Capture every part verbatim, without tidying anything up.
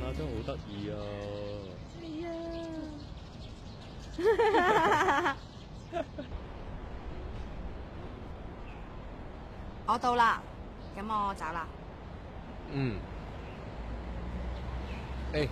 真係好得意啊！ 係啊。我到啦，咁我走啦。 嗯。誒，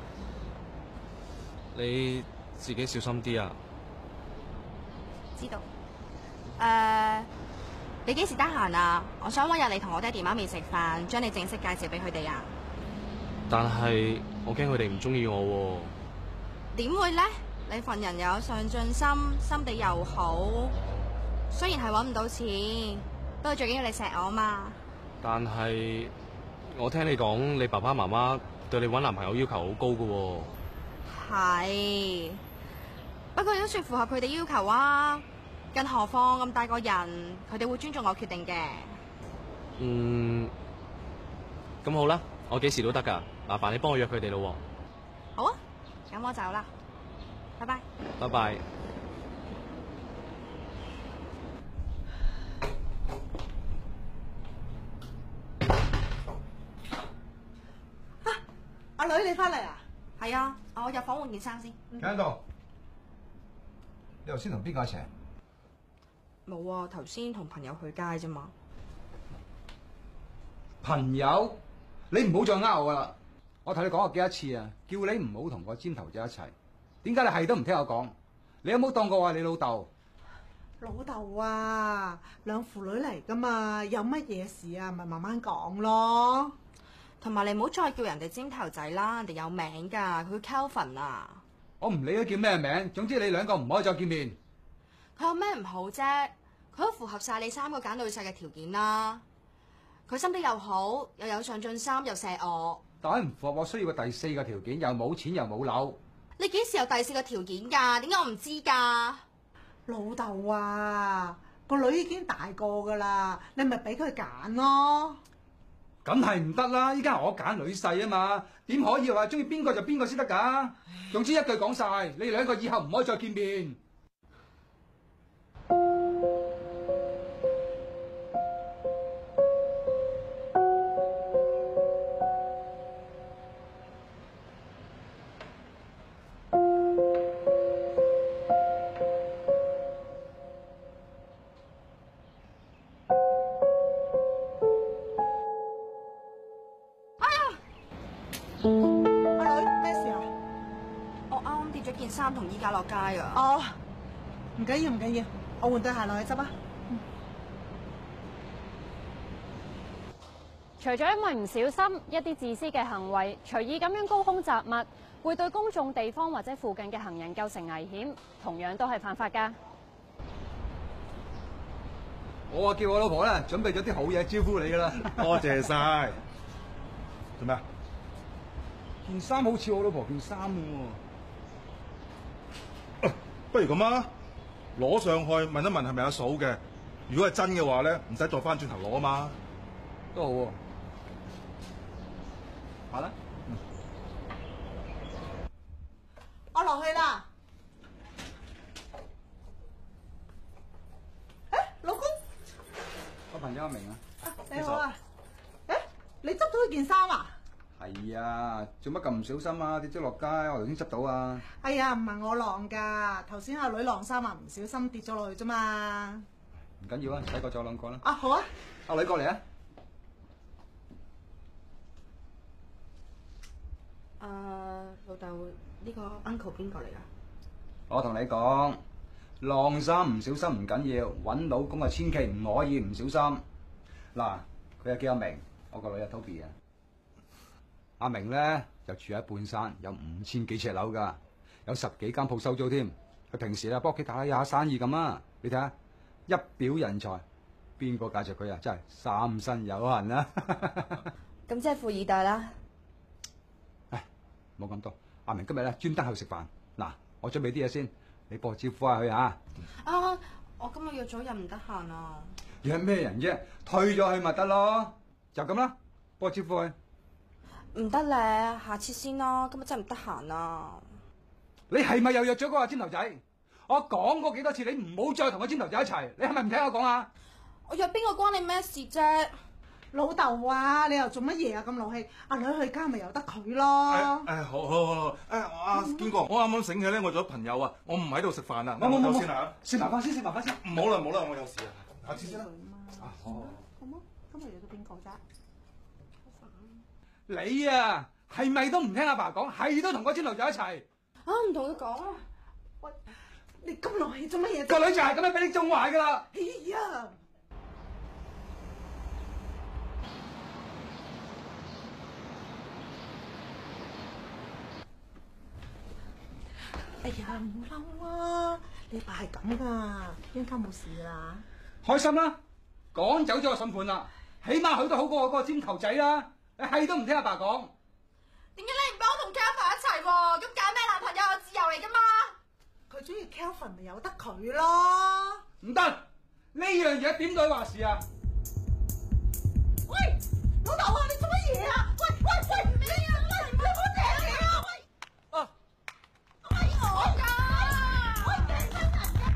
你自己小心啲啊！ 知道。誒、uh,，你幾時得閒啊？我想搵日你同我爹哋媽咪食飯，將你正式介紹俾佢哋啊。 但係我驚佢哋唔中意我喎。 點會呢？你份人有上進心，心地又好，雖然係搵唔到錢，不過最緊要你錫我嘛。 但係我聽你講，你爸爸媽媽對你搵男朋友要求好高噶喎。 係，不過都算符合佢哋要求啊。更何況咁大個人，佢哋會尊重我決定嘅。 嗯，咁好啦，我幾時都得噶，麻煩你幫我約佢哋咯。 好啊，咁我走啦，拜拜。 拜拜。 啊，阿女你翻嚟啊？ 係啊，我入房換件衫先。 喺度。你頭先同邊個一齊？ 冇啊，頭先同朋友去街啫嘛。 朋友，你唔好再呃我噶啦！我同你講過幾多次啊，叫你唔好同個尖頭仔一齊。點解你係都唔聽我講？你有冇當過話你老豆？ 老豆啊，兩父女嚟噶嘛，有乜嘢事啊，咪慢慢講咯。 同埋你唔好再叫人哋尖頭仔啦，人哋有名噶，佢 Kelvin 啊。 我唔理佢叫咩名，總之你兩個唔可以再見面。 佢有咩唔好啫？佢都符合晒你三個揀女婿嘅條件啦。佢心地又好，又有上進心，又錫我。 但係唔符合我需要嘅第四個條件，又冇錢又冇樓。 你幾時有第四個條件㗎？點解我唔知㗎？ 老豆啊，個女已經大個噶啦，你咪俾佢揀咯。 梗係唔得啦！依家我揀女婿啊嘛，點可以話中意邊個就邊個先得㗎？總之一句講晒，你哋兩個以後唔可以再見面。 阿女咩事啊？ 我啱啱跌咗件衫同衣架落街啊！ 哦，唔緊要唔緊要，我換對鞋落去執啊。 除咗因為唔小心一啲自私嘅行為，隨意咁樣高空雜物，會對公眾地方或者附近嘅行人構成危險，同樣都係犯法㗎。 我啊叫我老婆咧準備咗啲好嘢招呼你噶啦。 多謝晒。做咩啊？ 件衫好似我老婆件衫喎。 不如咁啊，攞上去問一問係咪阿嫂嘅。如果係真嘅話咧，唔使再翻轉頭攞啊嘛。 都好喎。行啦。 嗯、我落去啦。誒，老公。 我朋友阿明啊。 啊，你好啊。誒，你執到一件衫啊？ 係啊，做乜咁唔小心啊？跌咗落街，我頭先執到啊。 哎呀，唔係我晾噶，頭先阿女晾衫啊，唔小心跌咗落去啫嘛。 唔緊要啊，洗過再晾過啦。 啊，好啊。 阿女過嚟啊。 誒、uh, 老豆，呢個 uncle 邊個嚟㗎？ 我同你講，晾衫唔小心唔緊要，揾老公啊千祈唔可以唔小心。嗱，佢係叫阿明，我個女阿 Toby 啊。阿明咧就住喺半山，有五千幾尺樓噶，有十幾間鋪收租添。佢平時啊幫屋企打下生意咁啊，你睇下一表人才，邊個介紹佢啊？真係三生有幸啊！ 咁即係富二代啦。 唉，冇咁多。阿明今日咧專登去食飯。嗱，我準備啲嘢先，你幫我招呼下佢啊。 啊，我今日約咗人唔得閒啊。 約咩人啫？退咗去咪得咯，就咁啦，幫我招呼佢。 唔得咧，下次先啦，今日真係唔得閒啊！ 你係咪又約咗嗰個尖頭仔？我講過幾多次，你唔好再同個尖頭仔一齊，你係咪唔聽我講啊？ 我約邊個關你咩事啫？ 老豆啊，你又做乜嘢啊？咁勞氣，阿女去街咪由得佢咯。 誒誒，好好好，誒阿堅哥，我啱啱醒起咧，我仲有朋友啊，我唔喺度食飯啊， 冇冇冇先啊， 食埋飯先，食埋飯先。 唔好啦唔好啦，我有事啊，下次先啦。 啊，好。咁啊，今日約到邊個啫？ 你啊，係咪都唔聽阿爸講，係都同嗰村奴仔一齊？ 啊，唔同佢講啊！ 喂，你咁勞氣做乜嘢？ 個女就係咁樣俾你縱壞噶啦！ 哎呀！哎呀，唔好嬲啊！你爸係咁噶，應該冇事啦。 開心啦，趕走咗個審判啦，起碼佢都好過我嗰個尖頭仔啦。你係都唔聽阿爸講。 點解你唔幫我同 Kelvin 一齊喎？咁揀咩男朋友有自由嚟噶嘛？ 佢中意 Kelvin 咪由得佢咯。 唔得，呢樣嘢點對話事啊？ 喂，老豆啊，你做乜嘢啊？喂喂喂，你啊，喂，唔好掟你啊！喂， 啊， 係我㗎，喂，掟親人嘅。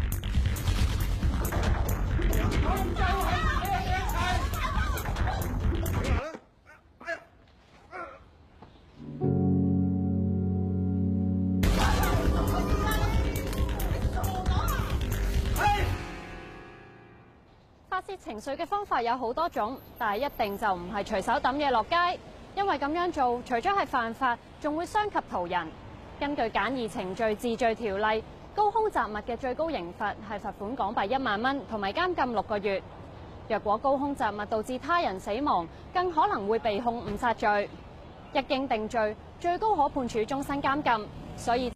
我就係你哋一齊。 哎呀！ 發泄情緒嘅方法有好多種，但係一定就唔係隨手抌嘢落街，因為咁樣做除咗係犯法，仲會傷及途人。根據簡易程序治罪條例，高空雜物嘅最高刑罰係罰款港幣一萬蚊，同埋監禁六個月。若果高空雜物導致他人死亡，更可能會被控誤殺罪。一經定罪，最高可判處終身監禁。所以